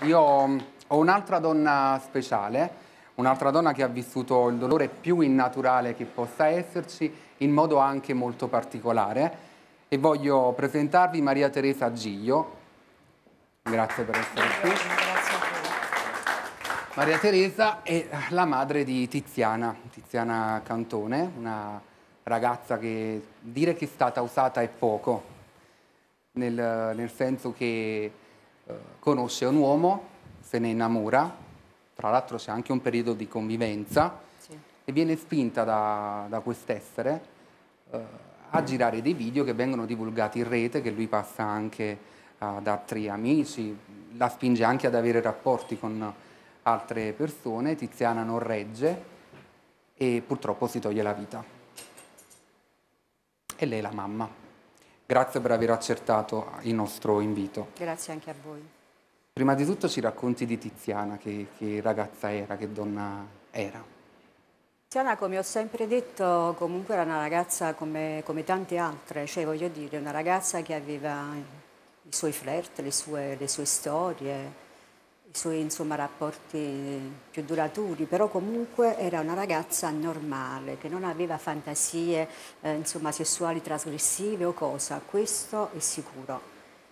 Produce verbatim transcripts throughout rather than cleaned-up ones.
io ho un'altra donna speciale, un'altra donna che ha vissuto il dolore più innaturale che possa esserci, in modo anche molto particolare, e voglio presentarvi Maria Teresa Giglio. Grazie per essere qui. Grazie a voi. Maria Teresa è la madre di Tiziana, Tiziana Cantone, una ragazza che dire che è stata usata è poco, nel, nel senso che eh, conosce un uomo, se ne innamora, tra l'altro c'è anche un periodo di convivenza, Sì. e viene spinta da, da quest'essere eh, a girare dei video che vengono divulgati in rete, che lui passa anche ad altri amici, la spinge anche ad avere rapporti con altre persone. Tiziana non regge e purtroppo si toglie la vita. E lei è la mamma. Grazie per aver accettato il nostro invito. Grazie anche a voi. Prima di tutto ci racconti di Tiziana, che, che ragazza era, che donna era. Tiziana, come ho sempre detto, comunque era una ragazza come, come tante altre, cioè voglio dire, una ragazza che aveva i suoi flirt, le sue, le sue storie, i suoi insomma, rapporti più duraturi, però comunque era una ragazza normale, che non aveva fantasie eh, insomma, sessuali trasgressive o cosa, questo è sicuro.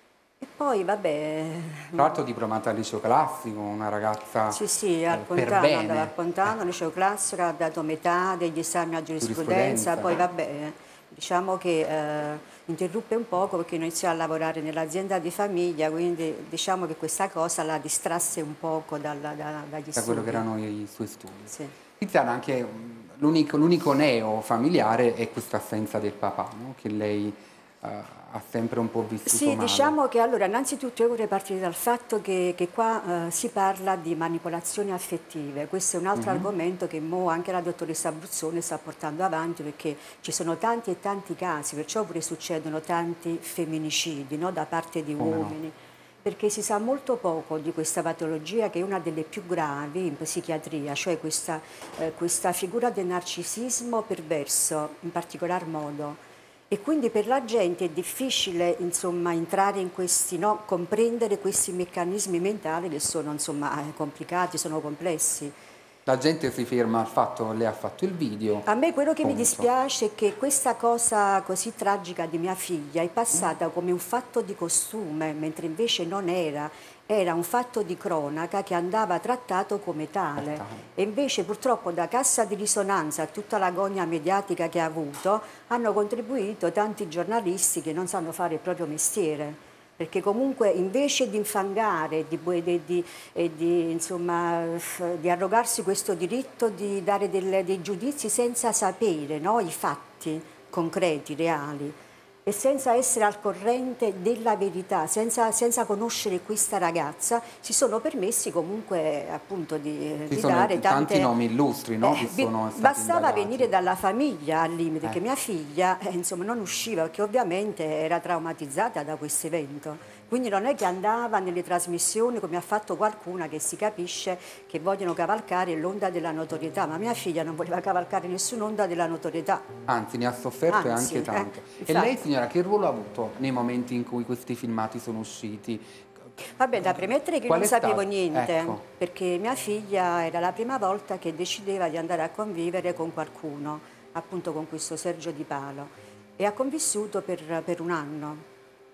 E poi vabbè... Tra l'altro diplomata al liceo classico, una ragazza Sì, sì, eh, al per Pontano, bene. andava al Pontano, al liceo classico, ha dato metà degli esami a giurisprudenza, Giurisprudenza. poi vabbè, diciamo che eh, interruppe un poco perché iniziò a lavorare nell'azienda di famiglia, quindi diciamo che questa cosa la distrasse un poco dalla, da, dagli Da studi. quello che erano i suoi studi. Sì. Tiziana, anche l'unico neo familiare è questa assenza del papà, no? Che lei uh, ha sempre un po' vissuto Sì, male. diciamo che allora innanzitutto io vorrei partire dal fatto che, che qua eh, si parla di manipolazioni affettive. Questo è un altro Mm-hmm. argomento che mo anche la dottoressa Abruzzone sta portando avanti, perché ci sono tanti e tanti casi, perciò pure succedono tanti femminicidi, no, da parte di Come no? uomini. Perché si sa molto poco di questa patologia, che è una delle più gravi in psichiatria, cioè questa, eh, questa figura del narcisismo perverso in particolar modo. E quindi per la gente è difficile insomma, entrare in questi, no, comprendere questi meccanismi mentali che sono insomma, complicati, sono complessi. La gente si ferma al fatto che lei ha fatto il video. A me quello che punto. mi dispiace è che questa cosa così tragica di mia figlia è passata come un fatto di costume, mentre invece non era. Era un fatto di cronaca che andava trattato come tale. E invece purtroppo da cassa di risonanza a tutta l'agonia mediatica che ha avuto hanno contribuito tanti giornalisti che non sanno fare il proprio mestiere. Perché comunque invece di infangare, di, di, di, di, insomma, di arrogarsi questo diritto di dare delle, dei giudizi senza sapere, no, i fatti concreti, reali, e senza essere al corrente della verità, senza, senza conoscere questa ragazza, si sono permessi comunque appunto di, Ci di sono dare tante... tanti nomi illustri, no? Eh, Che sono stati bastava indagati. venire dalla famiglia al limite, Eh. che mia figlia eh, insomma, non usciva perché ovviamente era traumatizzata da questo evento. Quindi non è che andava nelle trasmissioni come ha fatto qualcuna che si capisce che vogliono cavalcare l'onda della notorietà, ma mia figlia non voleva cavalcare nessun'onda della notorietà. Anzi, ne ha sofferto e Anzi, anche tanto. eh, E lei, infatti. signora, che ruolo ha avuto nei momenti in cui questi filmati sono usciti? Vabbè, da premettere che Qual non è sapevo stato? niente, Ecco. perché mia figlia era la prima volta che decideva di andare a convivere con qualcuno, appunto con questo Sergio Di Palo, e ha convissuto per, per un anno.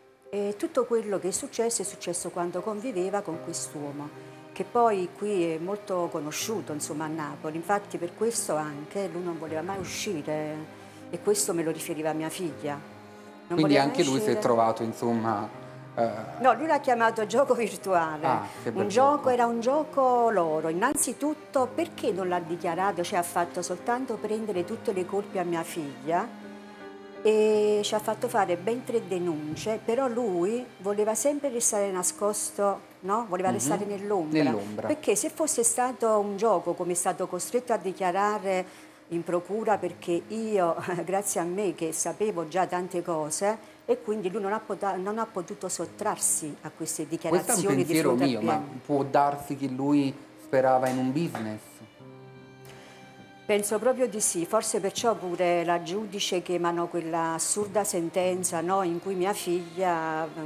E tutto quello che è successo è successo quando conviveva con quest'uomo, che poi qui è molto conosciuto, insomma, a Napoli. Infatti per questo anche lui non voleva mai uscire, e questo me lo riferiva a mia figlia. Non Quindi voleva anche mai lui si è uscire. trovato, insomma... eh, No, lui l'ha chiamato gioco virtuale. Ah, che bel Un gioco, gioco. era un gioco loro. Innanzitutto, perché non l'ha dichiarato? Cioè ha fatto soltanto prendere tutte le colpe a mia figlia e ci ha fatto fare ben tre denunce, però lui voleva sempre restare nascosto, no? Voleva Mhm. restare nell'ombra. Nell'ombra. Perché se fosse stato un gioco, come è stato costretto a dichiarare in procura, perché io, grazie a me che sapevo già tante cose, e quindi lui non ha, potuto, non ha potuto sottrarsi a queste Questo è un dichiarazioni di pensiero fronte mio, al ma P M. può darsi che lui sperava in un business? Penso proprio di sì, forse perciò pure la giudice che emanò quella assurda sentenza, no, in cui mia figlia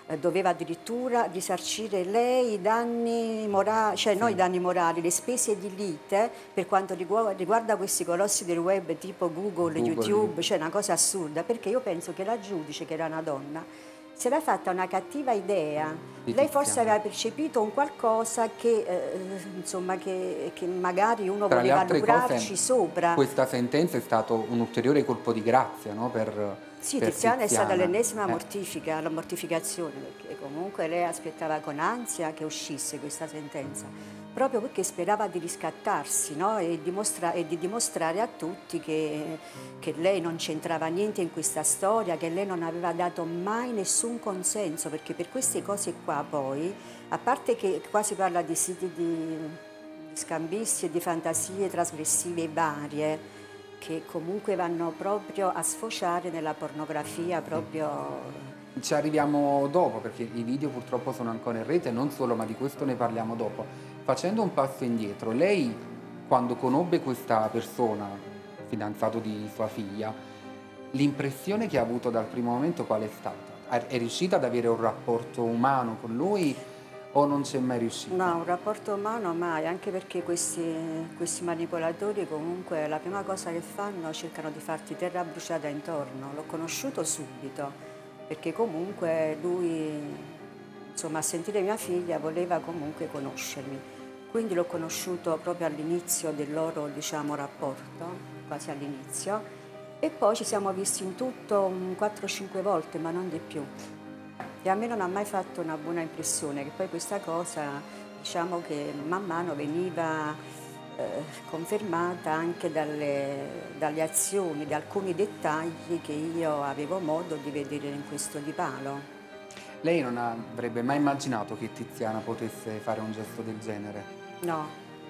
eh, doveva addirittura risarcire lei i danni morali, cioè Sì. non i danni morali, le spese di lite per quanto rigu- riguarda questi colossi del web tipo Google, Google, YouTube, cioè una cosa assurda, perché io penso che la giudice, che era una donna, si era fatta una cattiva idea. Di Lei forse Tiziana. aveva percepito un qualcosa che, eh, insomma, che, che magari uno Tra le voleva altre lucrarci cose, sopra. questa sentenza è stato un ulteriore colpo di grazia, no? per, Sì, per Tiziana è stata Tiziana. l'ennesima Eh. mortifica, la mortificazione, perché comunque lei aspettava con ansia che uscisse questa sentenza, proprio perché sperava di riscattarsi, no? e, dimostra- e di dimostrare a tutti che, che lei non c'entrava niente in questa storia, che lei non aveva dato mai nessun consenso, perché per queste cose qua poi, a parte che qua si parla di siti di, di scambisti e di fantasie trasgressive varie, che comunque vanno proprio a sfociare nella pornografia proprio. Ci arriviamo dopo perché i video purtroppo sono ancora in rete, non solo, ma di questo ne parliamo dopo. Facendo un passo indietro, lei quando conobbe questa persona, fidanzato di sua figlia, l'impressione che ha avuto dal primo momento qual è stata? È riuscita ad avere un rapporto umano con lui o non c'è mai riuscita? No, un rapporto umano mai, anche perché questi, questi manipolatori comunque la prima cosa che fanno cercano di farti terra bruciata intorno. L'ho conosciuto subito, perché comunque lui, insomma, a sentire mia figlia voleva comunque conoscermi. Quindi l'ho conosciuto proprio all'inizio del loro, diciamo, rapporto, quasi all'inizio, e poi ci siamo visti in tutto quattro cinque volte, ma non di più. E a me non ha mai fatto una buona impressione, che poi questa cosa, diciamo che man mano veniva eh, confermata anche dalle, dalle azioni, da alcuni dettagli che io avevo modo di vedere in questo Di Palo. Lei non avrebbe mai immaginato che Tiziana potesse fare un gesto del genere? No,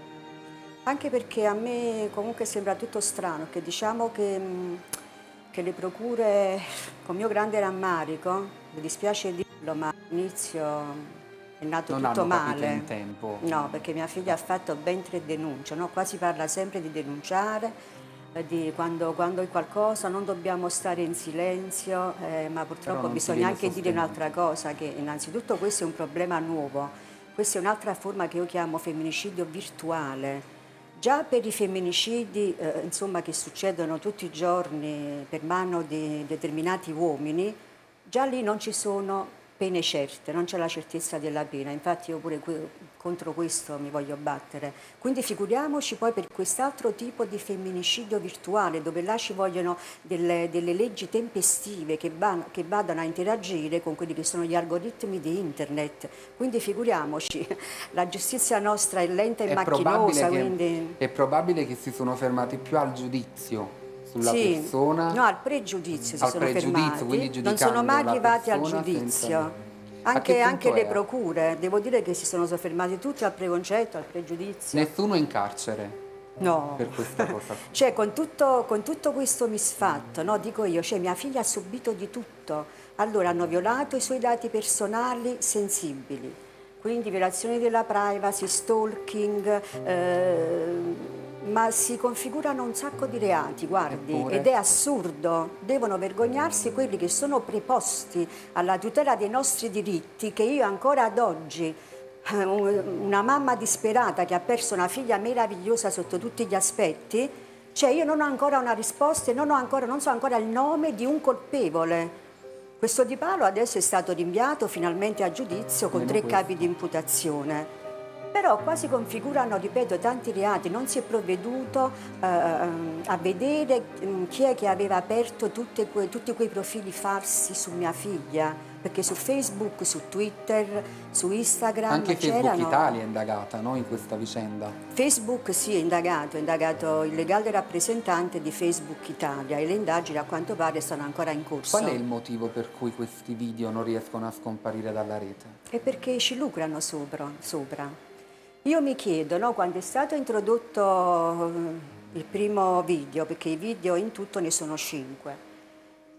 anche perché a me comunque sembra tutto strano, che diciamo che, mh, che le procure, con mio grande rammarico, mi dispiace dirlo, ma all'inizio è nato Non tutto hanno capito male. in tempo. No, perché mia figlia ha fatto ben tre denunce, no? Qua si parla sempre di denunciare, eh, di quando, quando è qualcosa non dobbiamo stare in silenzio, eh, ma Però purtroppo non si bisogna viene anche dire sostenuto. un'altra cosa, che innanzitutto questo è un problema nuovo, questa è un'altra forma che io chiamo femminicidio virtuale. Già per i femminicidi eh, insomma, che succedono tutti i giorni per mano di determinati uomini, già lì non ci sono pene certe, non c'è la certezza della pena, infatti io pure que- contro questo mi voglio battere. Quindi figuriamoci poi per quest'altro tipo di femminicidio virtuale, dove là ci vogliono delle, delle leggi tempestive che, van- che vadano a interagire con quelli che sono gli algoritmi di internet. Quindi figuriamoci, la giustizia nostra è lenta e È probabile macchinosa, che, quindi. è probabile che si sono fermati più al giudizio sulla Sì, no, persona, al pregiudizio si al sono pregiudizio, quindi fermati, non sono giudicando mai la arrivati al persona senza... giudizio. A che Anche, anche punto le è? procure, devo dire che si sono soffermati tutti al preconcetto, al pregiudizio. Nessuno è in carcere No, per questa cosa. cioè con tutto, con tutto questo misfatto, no, dico io, cioè mia figlia ha subito di tutto. Allora hanno violato i suoi dati personali sensibili, quindi violazione della privacy, stalking, eh, ma si configurano un sacco di reati, guardi, Eppure? ed è assurdo. Devono vergognarsi quelli che sono preposti alla tutela dei nostri diritti, che io ancora ad oggi, eh, una mamma disperata che ha perso una figlia meravigliosa sotto tutti gli aspetti, cioè io non ho ancora una risposta e non, ho ancora, non so ancora il nome di un colpevole. Questo Di Palo adesso è stato rinviato finalmente a giudizio con Meno tre capi questo. di imputazione. Però qua si configurano, ripeto, tanti reati, non si è provveduto eh, a vedere mh, chi è che aveva aperto tutte que- tutti quei profili falsi su mia figlia, perché su Facebook, su Twitter, su Instagram Anche Facebook c'erano. Italia è indagata, no, in questa vicenda. Facebook sì, è indagato, è indagato il legale rappresentante di Facebook Italia e le indagini a quanto pare sono ancora in corso. Qual è il motivo per cui questi video non riescono a scomparire dalla rete? È perché ci lucrano sopra. sopra. Io mi chiedo, no, quando è stato introdotto eh, il primo video, perché i video in tutto ne sono cinque,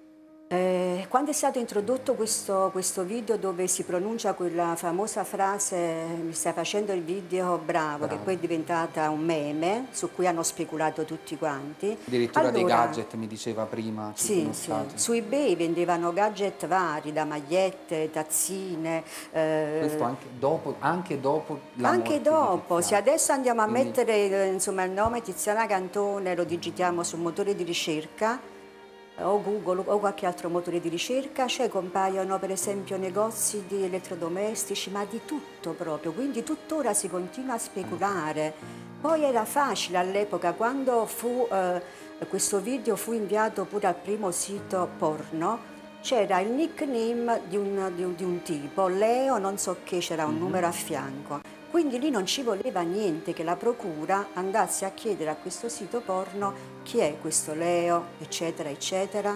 Eh, quando è stato introdotto questo, questo video dove si pronuncia quella famosa frase "mi stai facendo il video, bravo", Bravo. che poi è diventata un meme su cui hanno speculato tutti quanti. Addirittura allora, dei gadget, mi diceva prima, ci sì, sono sì. stati. Su eBay vendevano gadget vari, da magliette, tazzine. Eh, Questo anche dopo, anche dopo la anche morte dopo, di se Tiziana. adesso andiamo a Quindi, mettere eh, insomma, il nome Tiziana Cantone, lo digitiamo su un motore di ricerca, o Google o qualche altro motore di ricerca, cioè compaiono per esempio negozi di elettrodomestici, ma di tutto proprio, quindi tuttora si continua a speculare. Poi era facile all'epoca, quando fu, eh, questo video fu inviato pure al primo sito porno, c'era il nickname di un, di un- di un tipo, Leo non so che, c'era un numero a fianco. Quindi lì non ci voleva niente che la procura andasse a chiedere a questo sito porno chi è questo Leo, eccetera, eccetera.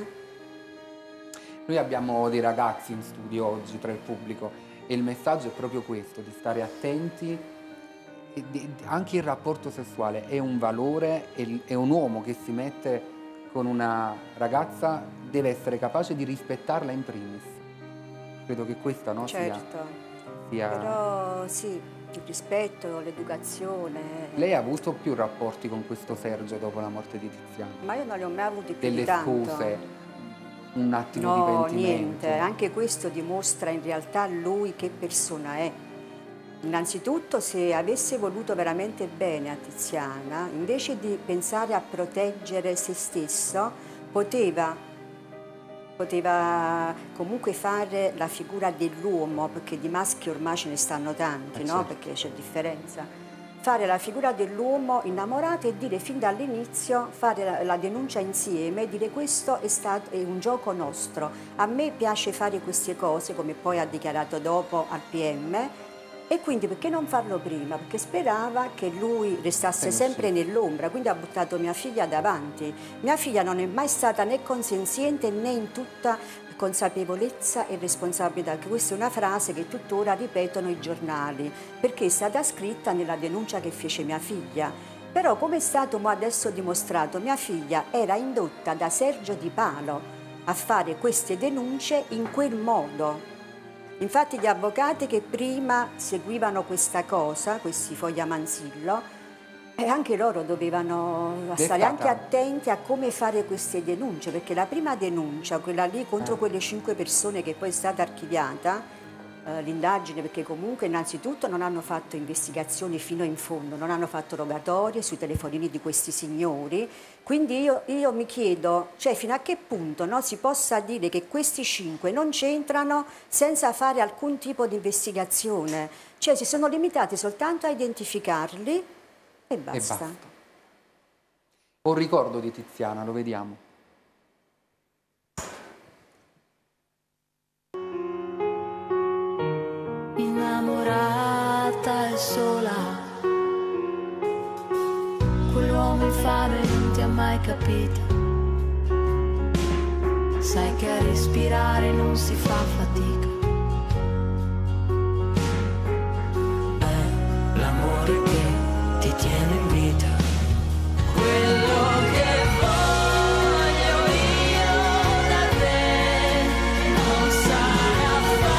noi abbiamo dei ragazzi in studio oggi tra il pubblico e il messaggio è proprio questo, di stare attenti. E di- anche il rapporto sessuale è un valore e è un uomo che si mette con una ragazza deve essere capace di rispettarla in primis. Credo che questa, no, sia, Certo, sia... però sì, il rispetto, l'educazione. Lei ha avuto più rapporti con questo Sergio dopo la morte di Tiziana? Ma io non li ho mai avuti più Delle di tanto. scuse, un attimo di No, pentimento? niente, anche questo dimostra in realtà lui che persona è. Innanzitutto, se avesse voluto veramente bene a Tiziana, invece di pensare a proteggere se stesso, poteva, poteva comunque fare la figura dell'uomo, perché di maschi ormai ce ne stanno tanti, Eh, no? certo. Perché c'è differenza. Fare la figura dell'uomo innamorato e dire fin dall'inizio, fare la, la denuncia insieme, dire questo è, stato, è un gioco nostro. A me piace fare queste cose, come poi ha dichiarato dopo al P M, e quindi perché non farlo prima? Perché sperava che lui restasse Se ne sempre uscisse. nell'ombra, quindi ha buttato mia figlia davanti. Mia figlia non è mai stata né consenziente né in tutta consapevolezza e responsabilità, che questa è una frase che tuttora ripetono i giornali, perché è stata scritta nella denuncia che fece mia figlia. Però, come è stato adesso dimostrato, mia figlia era indotta da Sergio Di Palo a fare queste denunce in quel modo. Infatti gli avvocati che prima seguivano questa cosa, questi Foglia Manzillo, e anche loro dovevano stare Dettata. anche attenti a come fare queste denunce, perché la prima denuncia, quella lì contro Eh. quelle cinque persone che poi è stata archiviata, eh, l'indagine, perché comunque innanzitutto non hanno fatto investigazioni fino in fondo, non hanno fatto rogatorie sui telefonini di questi signori, quindi io, io mi chiedo, cioè fino a che punto, no, si possa dire che questi cinque non c'entrano senza fare alcun tipo di investigazione, cioè si sono limitati soltanto a identificarli e basta. E basta. Un ricordo di Tiziana, lo vediamo. Innamorata e sola, quell'uomo infame non ti ha mai capito. Sai che a respirare non si fa fatica. È l'amore che ti tiene in vita. Quello che voglio io da te non sarà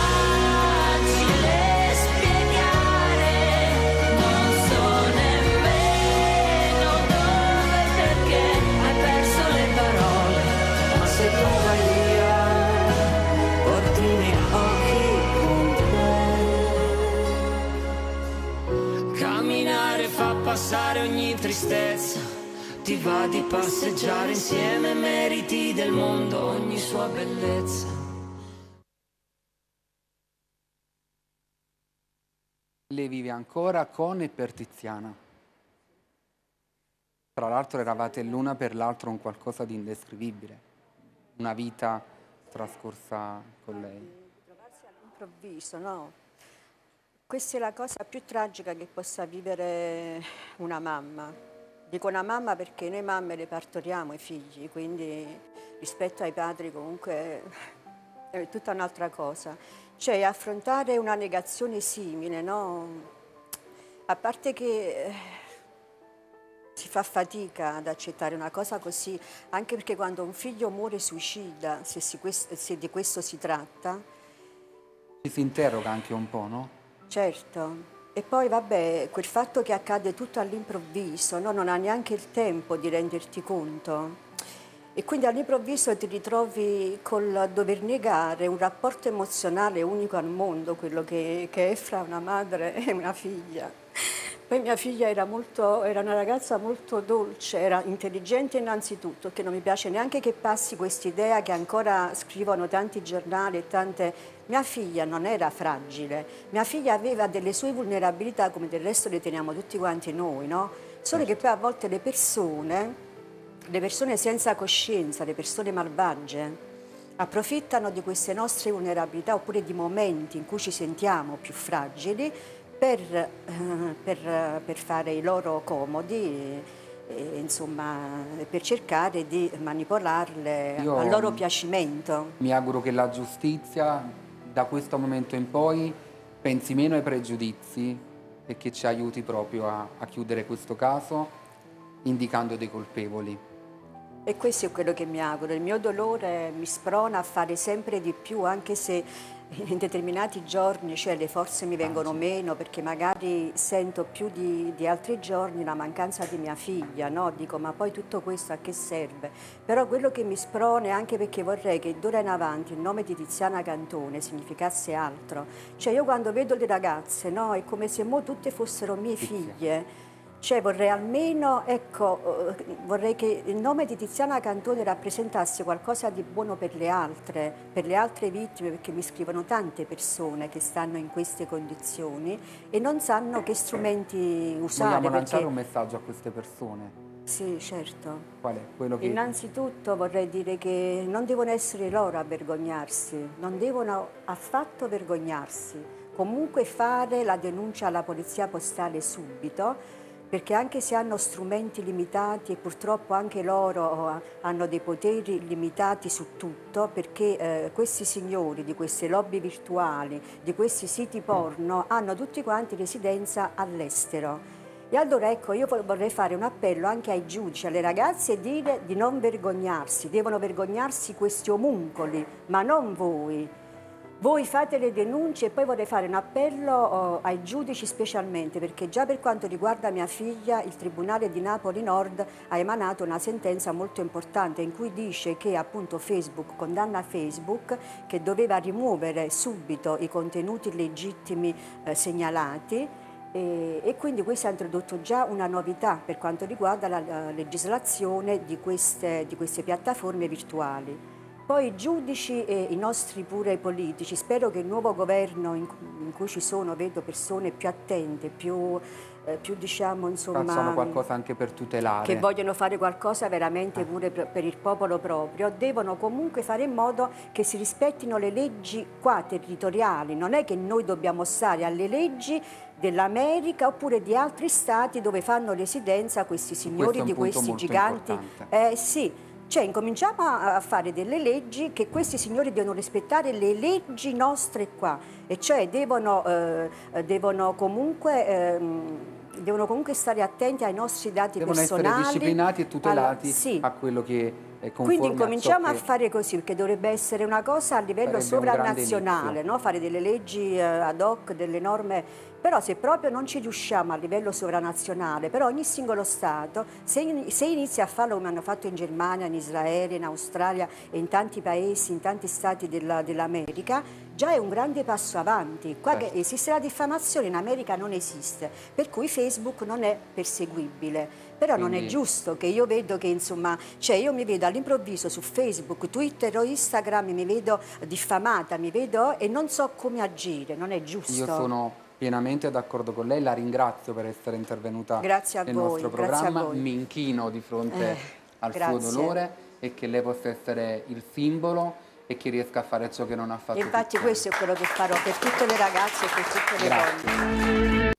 facile spiegare, non so nemmeno dove, perché hai perso le parole, ma se tu vai via porti i miei occhi con te. Camminare fa passare ogni tristezza, ti va di passeggiare insieme, meriti del mondo ogni sua bellezza. Lei vive ancora con e per Tiziana. Tra l'altro eravate l'una per l'altro un qualcosa di indescrivibile, una vita trascorsa con lei. Trovarsi all'improvviso, no? Questa è la cosa più tragica che possa vivere una mamma. Dico una mamma perché noi mamme le partoriamo i figli, quindi rispetto ai padri comunque è tutta un'altra cosa. Cioè affrontare una negazione simile, no? A parte che si fa fatica ad accettare una cosa così, anche perché quando un figlio muore suicida, se, si, se di questo si tratta... Ci si interroga anche un po', no? Certo. E poi, vabbè, quel fatto che accade tutto all'improvviso, no? Non ha neanche il tempo di renderti conto. E quindi all'improvviso ti ritrovi col dover negare un rapporto emozionale unico al mondo, quello che, che è fra una madre e una figlia. Poi mia figlia era, molto, era una ragazza molto dolce, era intelligente innanzitutto, che non mi piace neanche che passi quest'idea che ancora scrivono tanti giornali e tante... Mia figlia non era fragile, mia figlia aveva delle sue vulnerabilità come del resto le teniamo tutti quanti noi, no? Solo che poi a volte le persone... Le persone senza coscienza, le persone malvagie, approfittano di queste nostre vulnerabilità oppure di momenti in cui ci sentiamo più fragili per, eh, per, per fare i loro comodi, e, e, insomma, per cercare di manipolarle Io al loro piacimento. Mi auguro che la giustizia da questo momento in poi pensi meno ai pregiudizi e che ci aiuti proprio a, a chiudere questo caso indicando dei colpevoli. E questo è quello che mi auguro. Il mio dolore mi sprona a fare sempre di più, anche se in determinati giorni, cioè, le forze mi vengono meno, perché magari sento più di, di altri giorni la mancanza di mia figlia, no? Dico, ma poi tutto questo a che serve? Però quello che mi sprona è anche perché vorrei che d'ora in avanti il nome di Tiziana Cantone significasse altro. Cioè, io quando vedo le ragazze, no? È come se mo tutte fossero mie figlie. Cioè vorrei almeno, ecco, vorrei che il nome di Tiziana Cantone rappresentasse qualcosa di buono per le altre, per le altre vittime, perché mi scrivono tante persone che stanno in queste condizioni e non sanno che strumenti usare. Vogliamo perché... lanciare un messaggio a queste persone? Sì, certo. Qual è? Quello che... Innanzitutto vorrei dire che non devono essere loro a vergognarsi, non devono affatto vergognarsi, comunque fare la denuncia alla polizia postale subito, perché anche se hanno strumenti limitati e purtroppo anche loro hanno dei poteri limitati su tutto, perché eh, questi signori di queste lobby virtuali, di questi siti porno, hanno tutti quanti residenza all'estero. E allora ecco, io vorrei fare un appello anche ai giudici, alle ragazze e dire di non vergognarsi, devono vergognarsi questi omuncoli, ma non voi. Voi fate le denunce e poi vorrei fare un appello oh, ai giudici specialmente, perché già per quanto riguarda mia figlia il Tribunale di Napoli Nord ha emanato una sentenza molto importante in cui dice che appunto Facebook condanna Facebook, che doveva rimuovere subito i contenuti illegittimi eh, segnalati. E, e quindi questo ha introdotto già una novità per quanto riguarda la, la legislazione di queste, di queste piattaforme virtuali. Poi i giudici e i nostri pure politici, spero che il nuovo governo in, in cui ci sono, vedo persone più attente, più, eh, più diciamo insomma... Facciano qualcosa anche per tutelare. Che vogliono fare qualcosa veramente pure per, per il popolo proprio, devono comunque fare in modo che si rispettino le leggi qua territoriali, non è che noi dobbiamo stare alle leggi dell'America oppure di altri stati dove fanno residenza questi signori di questi giganti. Eh sì. Cioè, incominciamo a fare delle leggi che questi signori devono rispettare le leggi nostre qua, e cioè devono, eh, devono, comunque, eh, devono comunque stare attenti ai nostri dati devono personali. Devono essere disciplinati e tutelati allora, sì. a quello che è conforme. Quindi incominciamo a, a fare così, perché dovrebbe essere una cosa a livello sovranazionale, no? Fare delle leggi eh, ad hoc, delle norme. Però se proprio non ci riusciamo a livello sovranazionale, però ogni singolo Stato, se, se inizia a farlo come hanno fatto in Germania, in Israele, in Australia e in tanti paesi, in tanti stati della, dell'America, già è un grande passo avanti. Qua certo. Che esiste la diffamazione, in America non esiste, per cui Facebook non è perseguibile. Però Quindi... non è giusto che io vedo che, insomma, cioè io mi vedo all'improvviso su Facebook, Twitter o Instagram, mi vedo diffamata, mi vedo e non so come agire, non è giusto. Io sono pienamente d'accordo con lei, la ringrazio per essere intervenuta grazie nel voi, nostro programma, mi inchino di fronte eh, al grazie. suo dolore e che lei possa essere il simbolo e che riesca a fare ciò che non ha fatto. E infatti questo è quello che farò per tutte le ragazze e per tutte le grazie. donne.